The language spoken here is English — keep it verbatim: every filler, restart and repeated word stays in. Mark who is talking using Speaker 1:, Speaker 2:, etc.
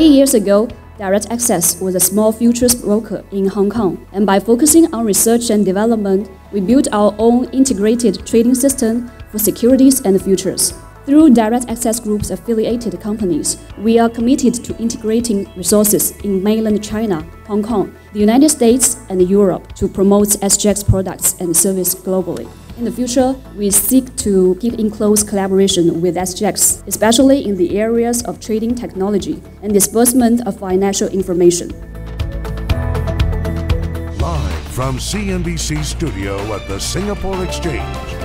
Speaker 1: Eight years ago, Direct Access was a small futures broker in Hong Kong, and by focusing on research and development, we built our own integrated trading system for securities and futures. Through Direct Access Group's affiliated companies, we are committed to integrating resources in mainland China, Hong Kong, the United States, and Europe to promote S G X products and service globally. In the future, we seek to keep in close collaboration with S G X, especially in the areas of trading technology and disbursement of financial information.
Speaker 2: Live from C N B C studio at the Singapore Exchange,